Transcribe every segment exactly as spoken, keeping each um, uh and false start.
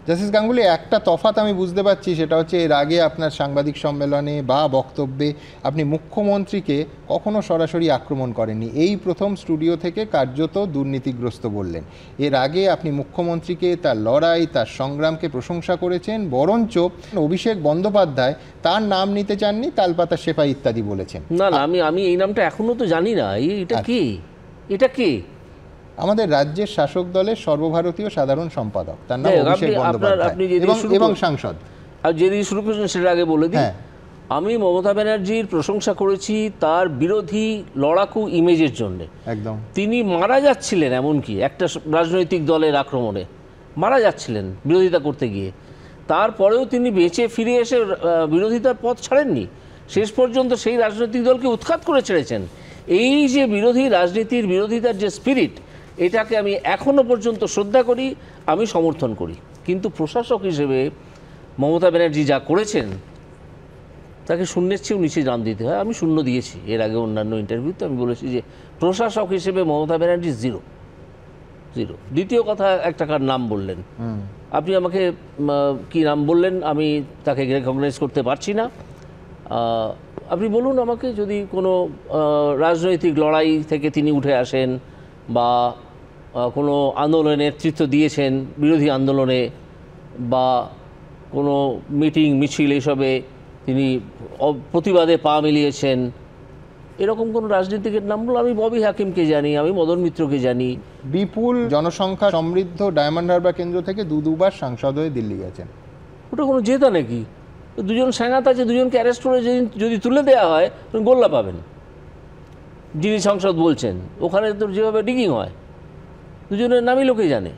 Justice Ganguly, একটা তফাৎ আমি বুঝতে পারছি, সেটা হচ্ছে এর আগে আপনার সাংবাদিক সম্মেলনে বা বক্তব্যে আপনি মুখ্যমন্ত্রীকে কখনো সরাসরি আক্রমণ করেননি। এই প্রথম স্টুডিও থেকে কার্যত দুর্নীতিগ্রস্ত বললেন। এর আগে আপনি মুখ্যমন্ত্রীকে তার লড়াই, তার সংগ্রামকে প্রশংসা করেছেন, বরঞ্চ অভিষেক বন্দ্যোপাধ্যায় তার নাম নিতে চাননি, তালপাতা সেপাই ইত্যাদি বলেছেন। না না, আমি আমি এই নামটা এখনো তো জানি না। এটা কি? এটা কি? আমাদের রাজ্যের শাসক দলের সর্বভারতীয় সাধারণ সম্পাদক, তার নাম অভিষেক বন্দ্যোপাধ্যায় এবং সাংসদ। আর যেদিন শুরু করেছেন সেটা আগে বলে দিই, আমি মমতা ব্যানার্জির প্রশংসা করেছি তার বিরোধী লড়াকু ইমেজের জন্য। একদম, তিনি মারা যাচ্ছিলেন, এমনকি একটা রাজনৈতিক দলের আক্রমণে মারা যাচ্ছিলেন বিরোধিতা করতে গিয়ে, তারপরেও তিনি বেঁচে ফিরে এসে বিরোধিতার পথ ছাড়েননি। শেষ পর্যন্ত সেই রাজনৈতিক দলকে উৎখাত করে ছেড়েছেন। এই যে বিরোধী রাজনীতির বিরোধিতার যে স্পিরিট, এটাকে আমি এখনও পর্যন্ত শ্রদ্ধা করি, আমি সমর্থন করি। কিন্তু প্রশাসক হিসেবে মমতা ব্যানার্জি যা করেছেন তাকে শূন্যের চেয়েও নিচে নাম দিতে হয়। আমি শূন্য দিয়েছি এর আগে অন্যান্য ইন্টারভিউতে, আমি বলেছি যে প্রশাসক হিসেবে মমতা ব্যানার্জি জিরো জিরো। দ্বিতীয় কথা, একটা কার নাম বললেন আপনি, আমাকে কি নাম বললেন, আমি তাকে রেকগনাইজ করতে পারছি না। আপনি বলুন আমাকে, যদি কোনো রাজনৈতিক লড়াই থেকে তিনি উঠে আসেন বা কোনো আন্দোলনের নেতৃত্ব দিয়েছেন, বিরোধী আন্দোলনে বা কোনো মিটিং মিছিল এসবে তিনি প্রতিবাদে পা মিলিয়েছেন, এরকম কোনো রাজনীতিকের নাম বলো। আমি ববি হাকিমকে জানি, আমি মদন মিত্রকে জানি। বিপুল জনসংখ্যা সমৃদ্ধ ডায়মন্ড হারবার কেন্দ্র থেকে দু দুবার সাংসদ হয়ে দিল্লি গেছেন। ওটা কোনো জেতা নাকি? দুজন সাংঘাত আছে, দুজনকে অ্যারেস্ট করে যদি তুলে দেওয়া হয় গোল্লা পাবেন। যিনি সংসদ বলছেন, ওখানে তো যেভাবে ডিগিং হয়, দুজনের নামই লোকে জানে।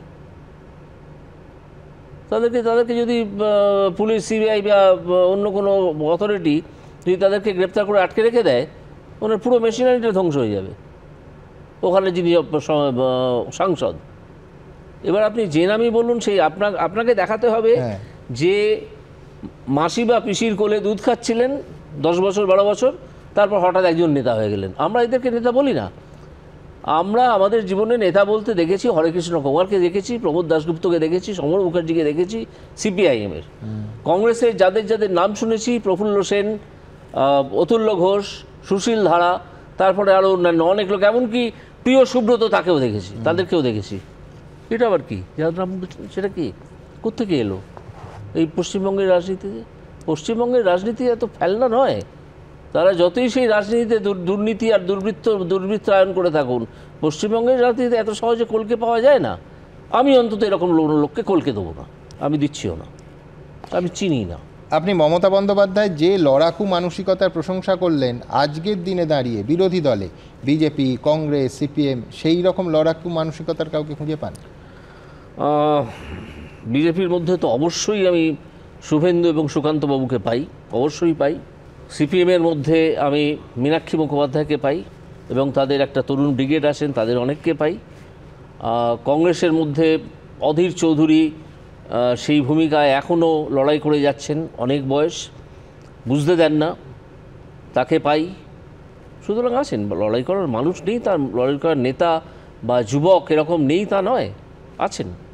তাদেরকে তাদেরকে যদি পুলিশ, সিবিআই বা অন্য কোনো অথরিটি যদি তাদেরকে গ্রেপ্তার করে আটকে রেখে দেয়, ওনার পুরো মেশিনারিটা ধ্বংস হয়ে যাবে ওখানে যিনি সাংসদ। এবার আপনি যে নামই বলুন, সেই আপনার আপনাকে দেখাতে হবে যে মাসি বা পিসির কোলে দুধ খাচ্ছিলেন দশ বছর বারো বছর, তারপর হঠাৎ একজন নেতা হয়ে গেলেন। আমরা এদেরকে নেতা বলি না। আমরা আমাদের জীবনে নেতা বলতে দেখেছি হরেকৃষ্ণ কুমারকে দেখেছি, প্রমোদ দাশগুপ্তকে দেখেছি, সমর মুখার্জিকে দেখেছি সিপিআইএমের। কংগ্রেসের যাদের যাদের নাম শুনেছি, প্রফুল্ল সেন, অতুল্য ঘোষ, সুশীল ধারা, তারপরে আরও অন্যান্য অনেক লোক, এমনকি প্রিয় সুব্রত, তাকেও দেখেছি, তাদেরকেও দেখেছি। এটা আবার কি? যার নাম সেটা কি, কোত্থেকে এলো এই পশ্চিমবঙ্গের রাজনীতিতে? পশ্চিমবঙ্গের রাজনীতি এত ফেলনা নয়। তারা যতই সেই রাজনীতিতে দুর্নীতি আর দুর্বৃত্ত দুর্বৃত্তায়ন করে থাকুন, পশ্চিমবঙ্গের রাজনীতিতে এত সহজে কলকে পাওয়া যায় না। আমি অন্তত এরকম লোককে কলকে দেবো না, আমি দিচ্ছিও না, আমি চিনি না। আপনি মমতা বন্দ্যোপাধ্যায় যে লড়াকু মানসিকতার প্রশংসা করলেন, আজকের দিনে দাঁড়িয়ে বিরোধী দলে বিজেপি, কংগ্রেস, সিপিএম সেই রকম লড়াকু মানসিকতার কাউকে খুঁজে পান? বিজেপির মধ্যে তো অবশ্যই আমি শুভেন্দু এবং সুকান্ত বাবুকে পাই, অবশ্যই পাই। সিপিএমের মধ্যে আমি মীনাক্ষী মুখোপাধ্যায়কে পাই এবং তাদের একটা তরুণ ব্রিগেড আছেন, তাদের অনেককে পাই। কংগ্রেসের মধ্যে অধীর চৌধুরী সেই ভূমিকায় এখনও লড়াই করে যাচ্ছেন, অনেক বয়স, বুঝতে দেন না, তাকে পাই। সুতরাং আছেন, লড়াই করার মানুষ নেই, তার লড়াই করার নেতা বা যুবক এরকম নেই তা নয়, আছেন।